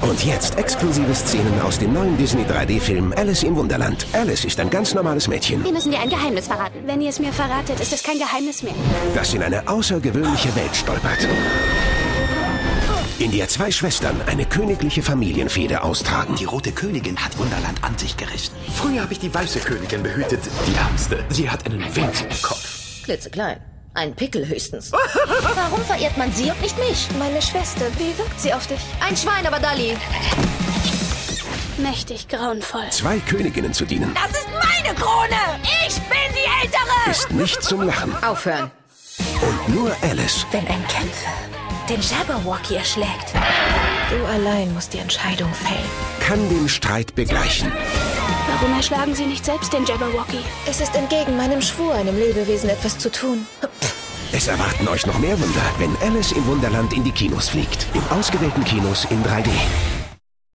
Und jetzt exklusive Szenen aus dem neuen Disney 3D-Film Alice im Wunderland. Alice ist ein ganz normales Mädchen, Wir müssen dir ein Geheimnis verraten. Wenn ihr es mir verratet, ist es kein Geheimnis mehr. das in eine außergewöhnliche Welt stolpert, in der zwei Schwestern eine königliche Familienfehde austragen. Die rote Königin hat Wunderland an sich gerissen. Früher habe ich die weiße Königin behütet, die ärmste. Sie hat einen winzigen Kopf. Klitzeklein. Ein Pickel höchstens. Warum verehrt man sie und nicht mich? Meine Schwester, wie wirkt sie auf dich? Ein Schwein, aber Dalli. Mächtig grauenvoll. Zwei Königinnen zu dienen, Das ist meine Krone! Ich bin die Ältere! ist nicht zum Lachen. Aufhören. Und nur Alice Wenn ein Kämpfer den Jabberwocky erschlägt, du allein musst die Entscheidung fällen. kann den Streit begleichen. Warum erschlagen sie nicht selbst den Jabberwocky? Es ist entgegen meinem Schwur, einem Lebewesen etwas zu tun. Es erwarten euch noch mehr Wunder, wenn Alice im Wunderland in die Kinos fliegt. In ausgewählten Kinos in 3D.